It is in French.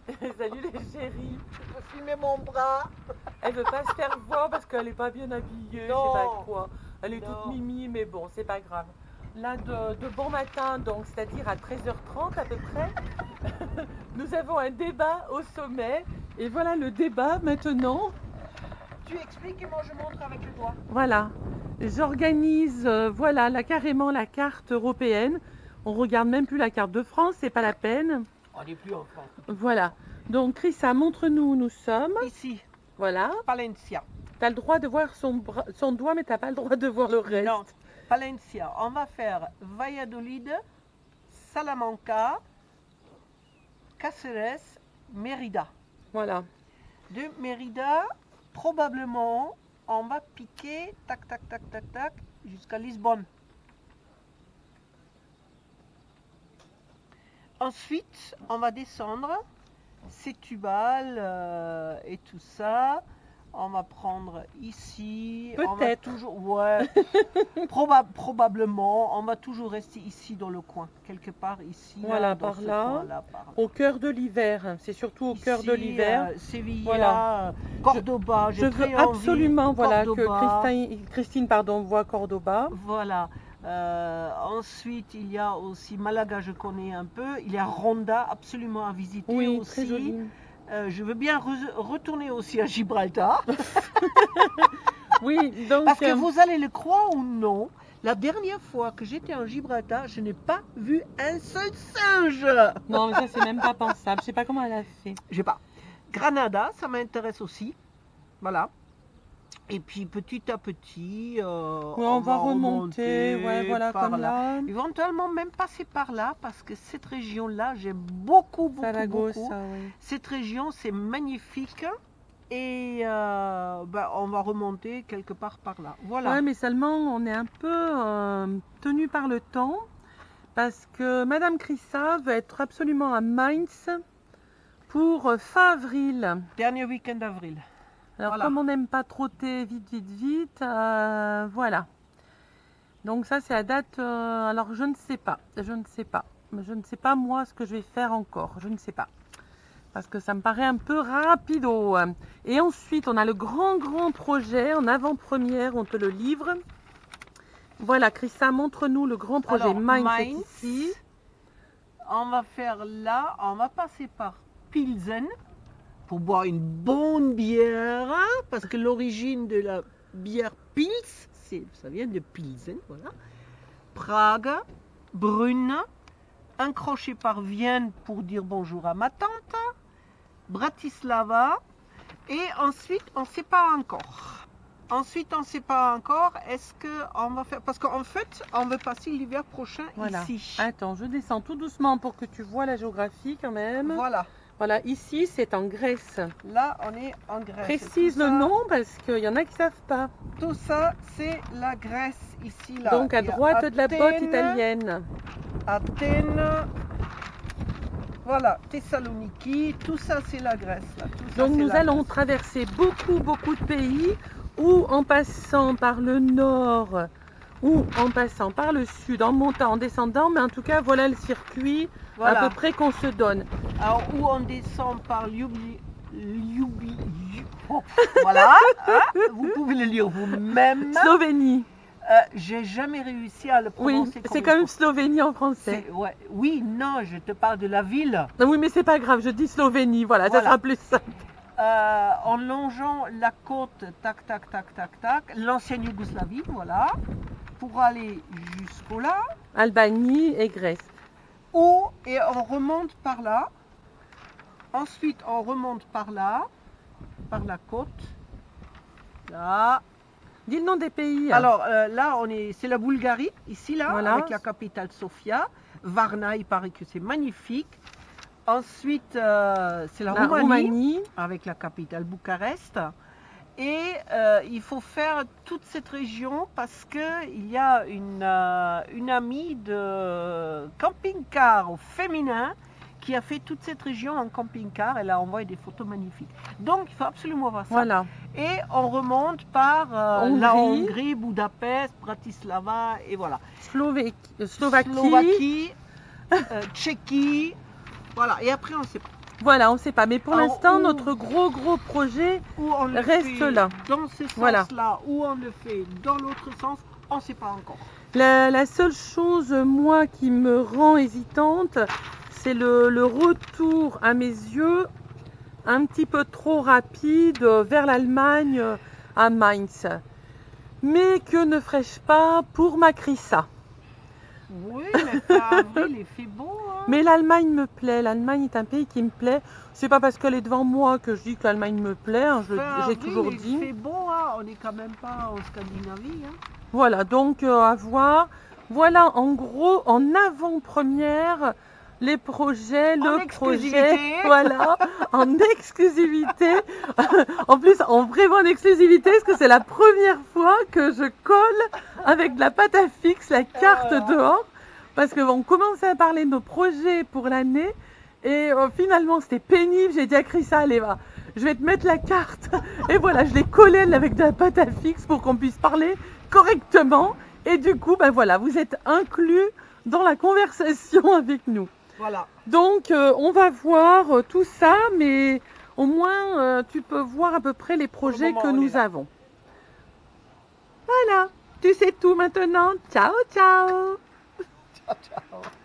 Salut les chéris. Je peux filmer mon bras. Elle veut pas se faire voir parce qu'elle est pas bien habillée, je sais Non. pas quoi. Elle est toute Non. mimi, mais bon, c'est pas grave. Là, de bon matin, donc c'est-à-dire à 13h30 à peu près, nous avons un débat au sommet. Et voilà le débat maintenant. Tu expliques et moi je montre avec le doigt. Voilà, j'organise, voilà, là carrément la carte européenne. On regarde même plus la carte de France, c'est pas la peine. On n'est plus en France. Voilà. Donc Chrissa, montre-nous où nous sommes. Ici, Voilà. Palencia. Tu as le droit de voir son doigt, mais tu n'as pas le droit de voir le reste. Non, Palencia. On va faire Valladolid, Salamanca, Cáceres, Mérida. Voilà. De Mérida, probablement, on va piquer, tac, tac, tac, tac, tac, jusqu'à Lisbonne. Ensuite, on va descendre, Setúbal et tout ça. On va prendre ici. Peut-être. Toujours, ouais. Probablement, on va toujours rester ici dans le coin, quelque part ici. Voilà, là, dans par ce là. coin-là, par là. Au cœur de l'hiver. C'est surtout au cœur de l'hiver. Sevilla, Voilà. Cordoba. Je veux absolument voilà, Cordoba. que Christine pardon, voit Cordoba. Voilà. Ensuite, il y a aussi Malaga, je connais un peu. Il y a Ronda, absolument à visiter Oui, aussi. très joli. Je veux bien retourner aussi à Gibraltar. Oui, donc. Parce que vous allez le croire ou non, la dernière fois que j'étais en Gibraltar, je n'ai pas vu un seul singe. Non, mais ça, c'est même pas pensable. Je sais pas comment elle a fait. Je sais pas. Granada, ça m'intéresse aussi. Voilà. Et puis petit à petit, on va remonter, ouais, voilà, par comme là. Éventuellement même passer par là, parce que cette région-là, j'aime beaucoup, beaucoup, Saragossa, beaucoup. oui. Cette région, c'est magnifique. Et on va remonter quelque part par là. Voilà. Ouais, mais seulement on est un peu tenu par le temps parce que Madame Chrissa veut être absolument à Mainz pour fin avril. Dernier week-end d'avril. Alors Voilà. comme on n'aime pas trotter vite, vite, vite, voilà. Donc ça c'est la date, alors je ne sais pas, je ne sais pas moi ce que je vais faire encore, je ne sais pas. Parce que ça me paraît un peu rapido. Et ensuite on a le grand projet en avant-première, on te le livre. Voilà Chrissa, montre-nous le grand projet. Alors, Mainz ici. On va faire là, on va passer par Pilsen pour boire une bonne bière, hein, parce que l'origine de la bière Pils, ça vient de Pilsen, voilà. Prague, Brünn, un crochet par Vienne pour dire bonjour à ma tante, Bratislava, et ensuite on ne sait pas encore. Est-ce qu'on va faire... Parce qu'en fait, on veut passer l'hiver prochain Voilà. ici. Attends, je descends tout doucement pour que tu vois la géographie quand même. Voilà. Voilà, ici c'est en Grèce. Là, on est en Grèce. Précise le nom parce qu'il y en a qui ne savent pas. Tout ça, c'est la Grèce ici. Là. Donc à droite de la botte Athènes, italienne. Athènes. Voilà, Thessaloniki. Tout ça, c'est la Grèce. Là. Tout ça, Donc c'est nous la allons Grèce. traverser beaucoup de pays ou en passant par le nord ou en passant par le sud, en montant, en descendant. Mais en tout cas, voilà le circuit Voilà. à peu près qu'on se donne. Alors, où on descend par voilà, hein, vous pouvez le lire vous-même. Slovénie. J'ai jamais réussi à le Oui, prononcer comme c'est il quand même faut. Slovénie en français. Ouais. Oui, non, je te parle de la ville. Non, oui, mais c'est pas grave, je dis Slovénie, voilà, ça Voilà. sera plus simple. En longeant la côte, tac, tac, tac, tac, tac, l'ancienne Yougoslavie, voilà, pour aller jusqu'au là. Albanie et Grèce. Et on remonte par là. Ensuite, on remonte par là, par la côte. Là. Dis le nom des pays. Alors là, c'est la Bulgarie, ici là, Voilà. avec la capitale Sofia. Varna, il paraît que c'est magnifique. Ensuite, c'est la Roumanie, avec la capitale Bucarest. Et il faut faire toute cette région parce qu'il y a une amie de camping-car au féminin qui a fait toute cette région en camping-car. Elle a envoyé des photos magnifiques. Donc, il faut absolument voir ça. Voilà. Et on remonte par la Hongrie, Budapest, Bratislava, et voilà. Slovaquie. Tchéquie, voilà. Et après, on ne sait pas. Voilà, on ne sait pas. Mais pour l'instant, notre gros projet reste là. Dans ce sens-là, ou on le fait dans l'autre sens, on ne sait pas encore. La seule chose, moi, qui me rend hésitante, c'est le retour à mes yeux un petit peu trop rapide vers l'Allemagne à Mainz. Mais que ne ferais-je pas pour ma Crissa? Oui, mais fin avril, il fait beau. Hein. Mais l'Allemagne me plaît. L'Allemagne est un pays qui me plaît. C'est pas parce qu'elle est devant moi que je dis que l'Allemagne me plaît. Hein, j'ai toujours dit. Il fait beau. Hein. On n'est quand même pas en Scandinavie. Hein. Voilà, donc à voir. Voilà, en gros, en avant-première, les projets, le projet, voilà, en exclusivité. En plus, vraiment en exclusivité, parce que c'est la première fois que je colle avec de la pâte à fixe la carte dehors, parce que on commençait à parler de nos projets pour l'année, et finalement c'était pénible. J'ai dit à Crissa, allez va, je vais te mettre la carte, et voilà, je l'ai collée avec de la pâte à fixe pour qu'on puisse parler correctement, et du coup, ben voilà, vous êtes inclus dans la conversation avec nous. Voilà. Donc, on va voir tout ça, mais au moins, tu peux voir à peu près les projets que nous avons. Voilà, tu sais tout maintenant. Ciao, ciao. Ciao, ciao.